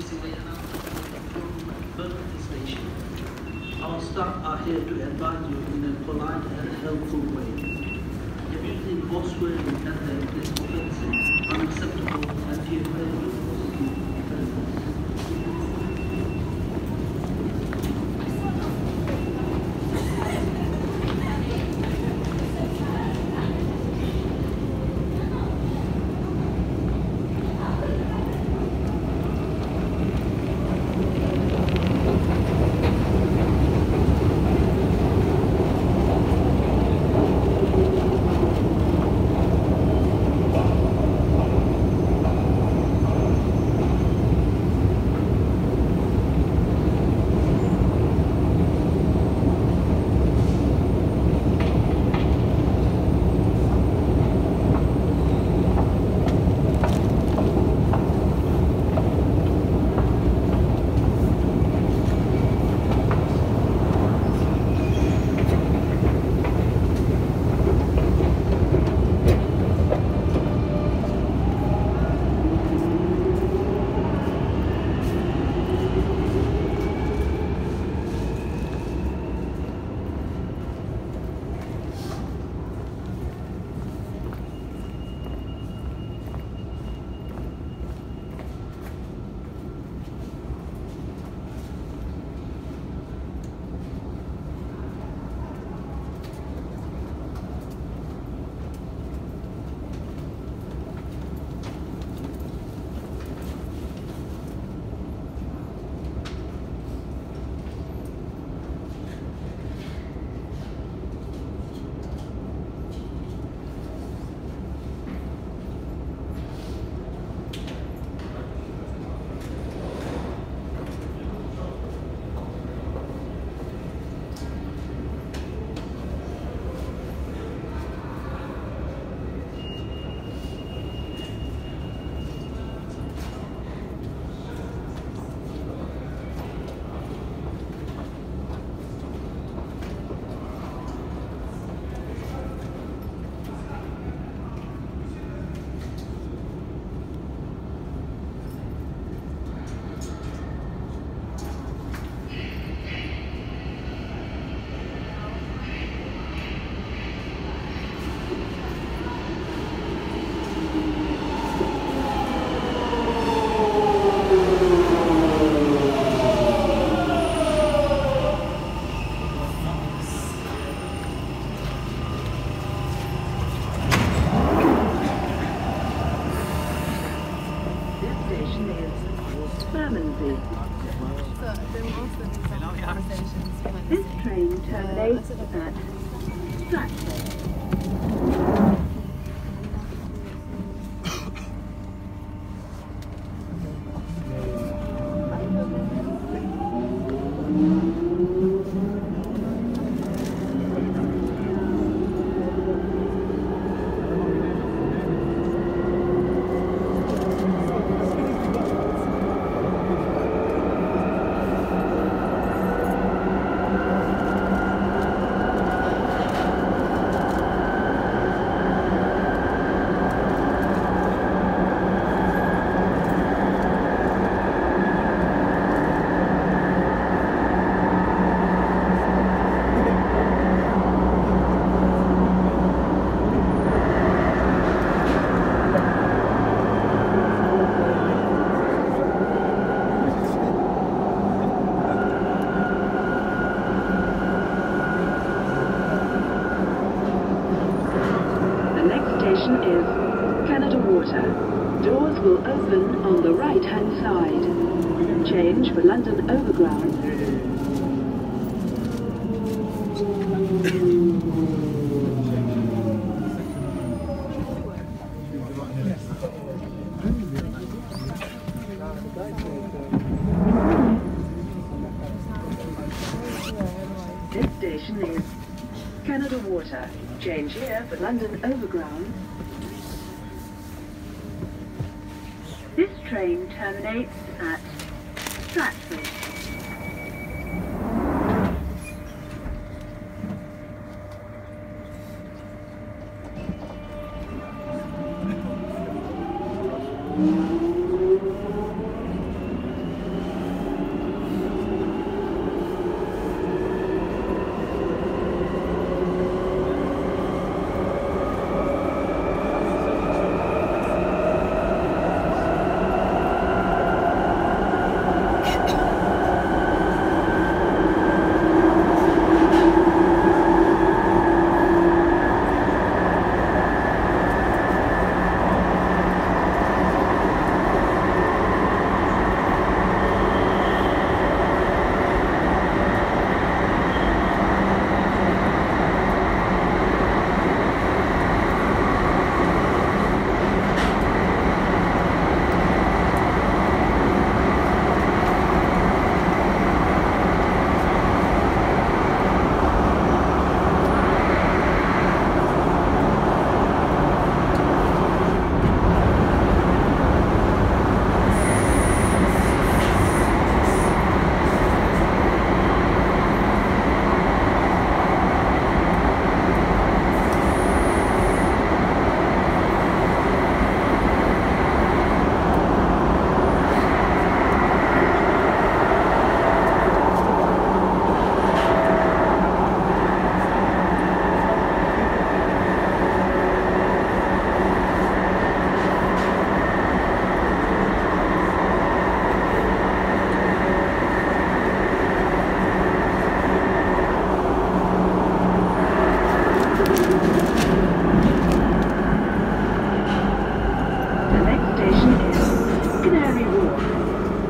taxiway announcement from Bermondsey station. Our staff are here to advise you in a polite and helpful way. Abusing or swearing at them is offensive, unacceptable, and hereby will prosecute offenders. Bermondsey. This train terminates at Stratford. Doors will open on the right-hand side. Change for London Overground. This station is Canada Water. Change here for London Overground. This train terminates at Stratford.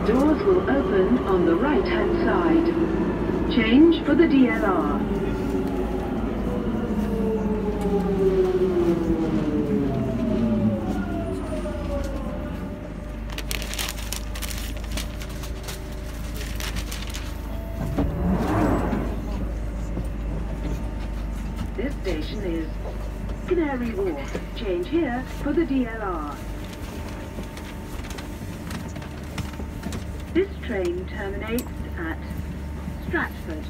doors will open on the right-hand side. Change for the DLR. This station is Canary Wharf. Change here for the DLR. This train terminates at Stratford.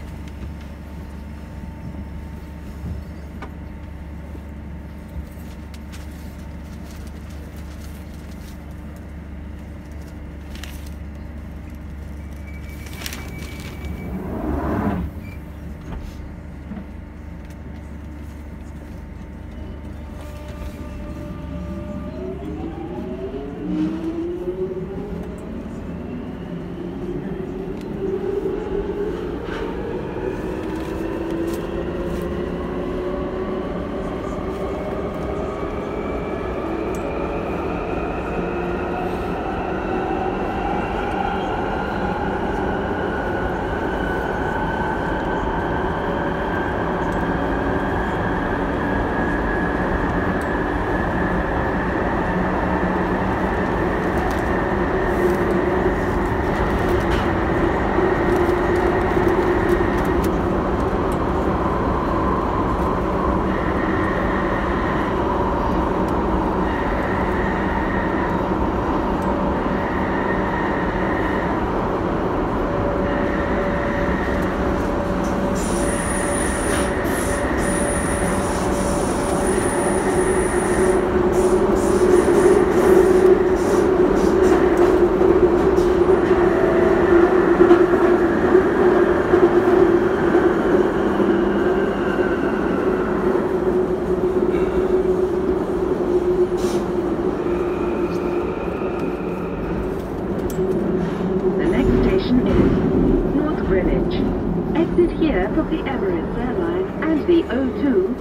North Greenwich. Exit here from the Emirates Airline and the O2.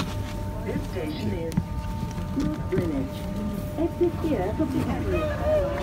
This station is North Greenwich. Exit here from the Emirates Airline.